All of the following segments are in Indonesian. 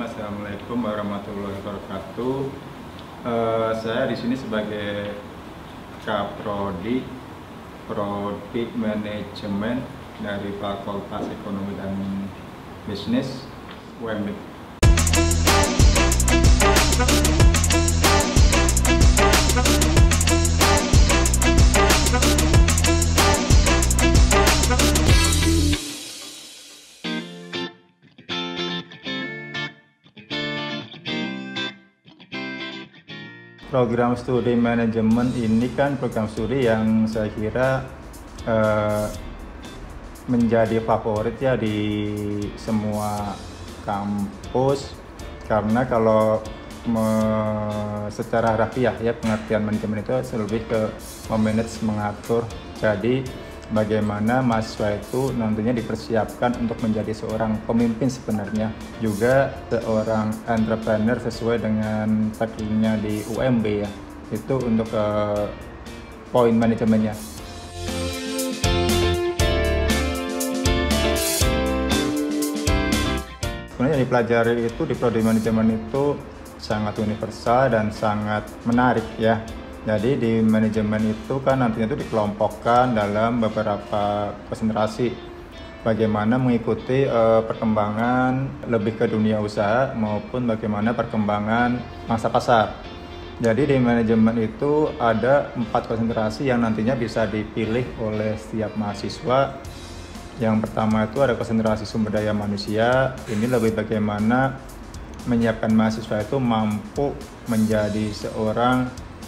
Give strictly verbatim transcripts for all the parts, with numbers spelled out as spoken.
Assalamualaikum warahmatullahi wabarakatuh. Uh, saya di sini sebagai Kaprodi, Prodi Manajemen dari Fakultas Ekonomi dan Bisnis U M B. Program studi manajemen ini kan program studi yang saya kira eh, menjadi favorit ya di semua kampus, karena kalau me, secara harfiah ya pengertian manajemen itu lebih ke memanage, mengatur. Jadi bagaimana mahasiswa itu nantinya dipersiapkan untuk menjadi seorang pemimpin, sebenarnya juga seorang entrepreneur sesuai dengan tagline-nya di U M B ya, itu untuk uh, poin manajemennya. Sebenarnya yang dipelajari itu di prodi manajemen itu sangat universal dan sangat menarik ya. Jadi di manajemen itu kan nantinya itu dikelompokkan dalam beberapa konsentrasi. Bagaimana mengikuti uh, perkembangan lebih ke dunia usaha maupun bagaimana perkembangan masa pasar. Jadi di manajemen itu ada empat konsentrasi yang nantinya bisa dipilih oleh setiap mahasiswa. Yang pertama itu ada konsentrasi sumber daya manusia. Ini lebih bagaimana menyiapkan mahasiswa itu mampu menjadi seorang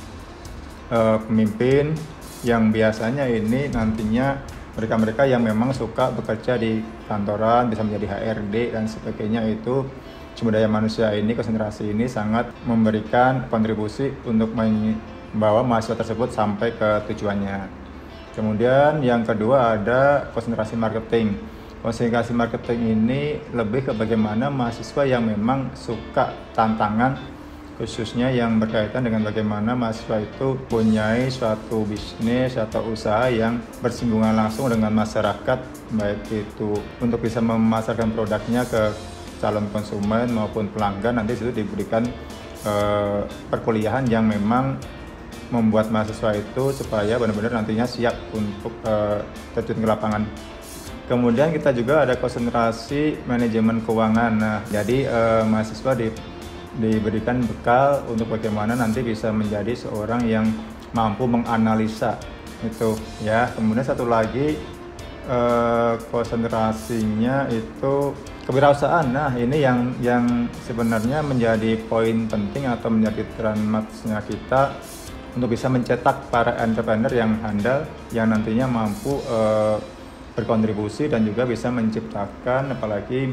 Uh, pemimpin yang biasanya ini nantinya mereka-mereka yang memang suka bekerja di kantoran, bisa menjadi H R D dan sebagainya. Itu sumber daya manusia ini, konsentrasi ini sangat memberikan kontribusi untuk membawa mahasiswa tersebut sampai ke tujuannya. Kemudian yang kedua ada konsentrasi marketing. Konsentrasi marketing ini lebih ke bagaimana mahasiswa yang memang suka tantangan, khususnya yang berkaitan dengan bagaimana mahasiswa itu punya suatu bisnis atau usaha yang bersinggungan langsung dengan masyarakat, baik itu untuk bisa memasarkan produknya ke calon konsumen maupun pelanggan. Nanti itu diberikan eh, perkuliahan yang memang membuat mahasiswa itu supaya benar-benar nantinya siap untuk eh, terjun ke lapangan. Kemudian kita juga ada konsentrasi manajemen keuangan. Nah, jadi eh, mahasiswa di diberikan bekal untuk bagaimana nanti bisa menjadi seorang yang mampu menganalisa itu ya. Kemudian satu lagi eh, konsentrasinya itu kewirausahaan. Nah, ini yang yang sebenarnya menjadi poin penting atau menjadi transmatsnya kita untuk bisa mencetak para entrepreneur yang handal, yang nantinya mampu eh, berkontribusi dan juga bisa menciptakan, apalagi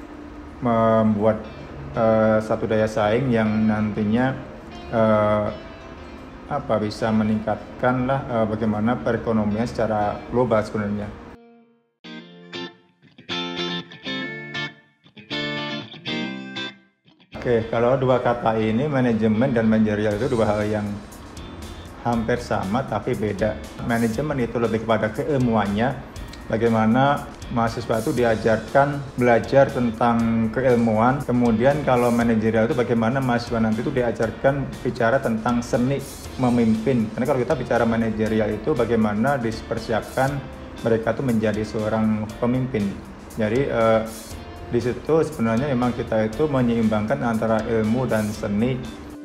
membuat Uh, satu daya saing yang nantinya uh, apa bisa meningkatkan lah uh, bagaimana perekonomian secara global sebenarnya. Oke, kalau dua kata ini, manajemen dan manajerial, itu dua hal yang hampir sama tapi beda. Manajemen itu lebih kepada keilmuannya, bagaimana mahasiswa itu diajarkan belajar tentang keilmuan. Kemudian kalau manajerial itu bagaimana mahasiswa nanti itu diajarkan bicara tentang seni memimpin. Karena kalau kita bicara manajerial itu bagaimana dipersiapkan mereka itu menjadi seorang pemimpin. Jadi eh, di situ sebenarnya memang kita itu menyeimbangkan antara ilmu dan seni.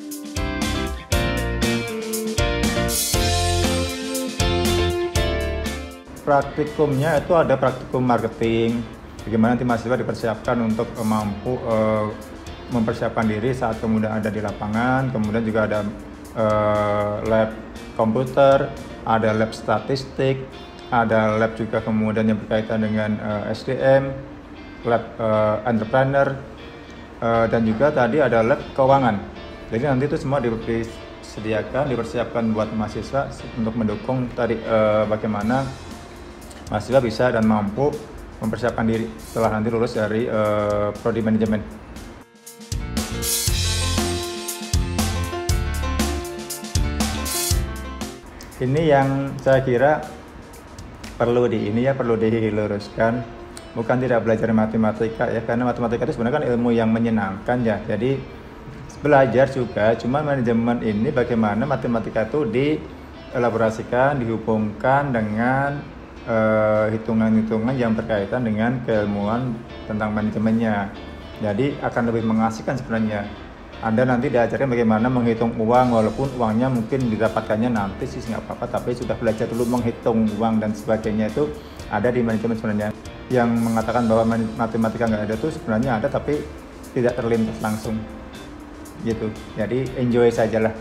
Praktikumnya itu ada praktikum marketing, bagaimana nanti mahasiswa dipersiapkan untuk mampu uh, mempersiapkan diri saat kemudian ada di lapangan. Kemudian juga ada uh, lab komputer, ada lab statistik, ada lab juga kemudian yang berkaitan dengan uh, S D M, lab uh, entrepreneur, uh, dan juga tadi ada lab keuangan. Jadi nanti itu semua disediakan, dipersiapkan buat mahasiswa untuk mendukung tadi uh, bagaimana mahasiswa bisa dan mampu mempersiapkan diri setelah nanti lulus dari uh, prodi manajemen. Ini yang saya kira perlu di ini ya perlu diluruskan. bukan tidak belajar matematika ya, karena matematika itu sebenarnya kan ilmu yang menyenangkan ya. Jadi belajar juga, cuma manajemen ini bagaimana matematika itu dielaborasikan, dihubungkan dengan uh, hitungan-hitungan yang berkaitan dengan keilmuan tentang manajemennya. Jadi akan lebih mengasihkan sebenarnya. Anda nanti diajarkan bagaimana menghitung uang, walaupun uangnya mungkin didapatkannya nanti sih nggak apa-apa, tapi sudah belajar dulu menghitung uang dan sebagainya itu ada di manajemen sebenarnya. Yang mengatakan bahwa matematika nggak ada itu sebenarnya ada, tapi tidak terlintas langsung gitu. Jadi enjoy sajalah.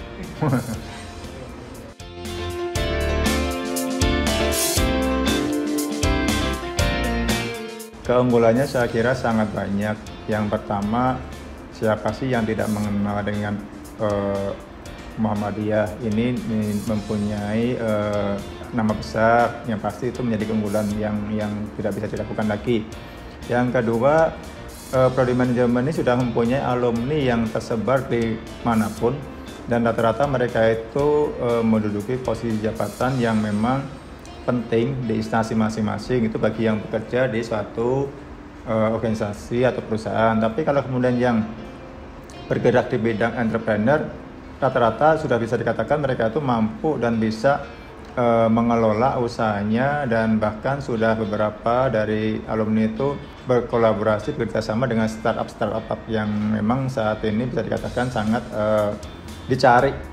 Keunggulannya saya kira sangat banyak. Yang pertama, siapa sih yang tidak mengenal dengan uh, Muhammadiyah ini, ini mempunyai uh, nama besar, yang pasti itu menjadi keunggulan yang yang tidak bisa dilakukan lagi. Yang kedua, uh, Prodi Manajemen ini sudah mempunyai alumni yang tersebar di manapun, dan rata-rata mereka itu uh, menduduki posisi jabatan yang memang penting di instansi masing-masing, itu bagi yang bekerja di suatu uh, organisasi atau perusahaan. Tapi kalau kemudian yang bergerak di bidang entrepreneur, rata-rata sudah bisa dikatakan mereka itu mampu dan bisa uh, mengelola usahanya, dan bahkan sudah beberapa dari alumni itu berkolaborasi bekerjasama dengan startup-startup yang memang saat ini bisa dikatakan sangat uh, dicari.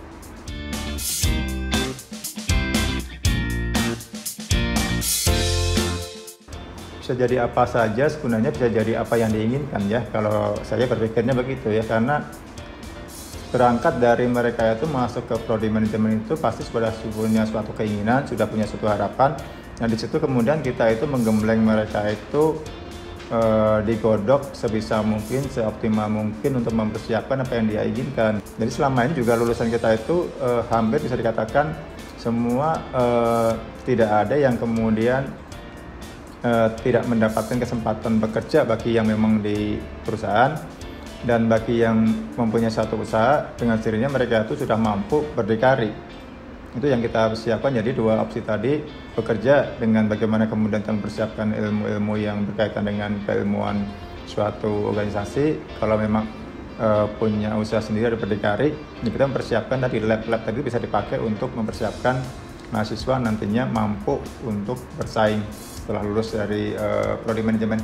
Bisa jadi apa saja, sebenarnya bisa jadi apa yang diinginkan ya, kalau saya berpikirnya begitu ya, karena berangkat dari mereka itu masuk ke prodi manajemen itu pasti sudah punya suatu keinginan, sudah punya suatu harapan. Nah di situ kemudian kita itu menggembleng mereka itu eh, digodok sebisa mungkin, seoptimal mungkin untuk mempersiapkan apa yang dia inginkan. Jadi selama ini juga lulusan kita itu eh, hampir bisa dikatakan semua eh, tidak ada yang kemudian Uh, tidak mendapatkan kesempatan bekerja bagi yang memang di perusahaan, dan bagi yang mempunyai satu usaha dengan sendirinya mereka itu sudah mampu berdikari. Itu yang kita siapkan. Jadi dua opsi tadi, bekerja dengan bagaimana kemudian mempersiapkan ilmu-ilmu yang berkaitan dengan keilmuan suatu organisasi. Kalau memang uh, punya usaha sendiri ada berdikari, kita mempersiapkan tadi lab-lab tadi bisa dipakai untuk mempersiapkan mahasiswa nantinya mampu untuk bersaing setelah lulus dari uh, prodi manajemen.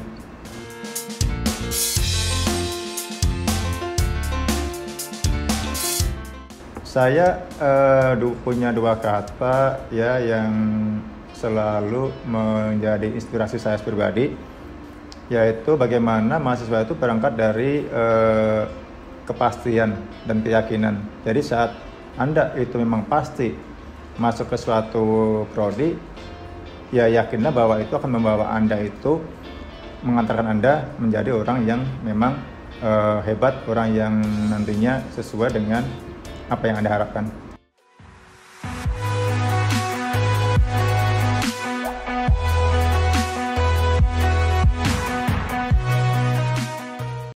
Saya uh, du- punya dua kata ya yang selalu menjadi inspirasi saya pribadi, yaitu bagaimana mahasiswa itu berangkat dari uh, kepastian dan keyakinan. Jadi saat Anda itu memang pasti masuk ke suatu prodi, ya yakinlah bahwa itu akan membawa Anda itu, mengantarkan Anda menjadi orang yang memang uh, hebat, orang yang nantinya sesuai dengan apa yang Anda harapkan.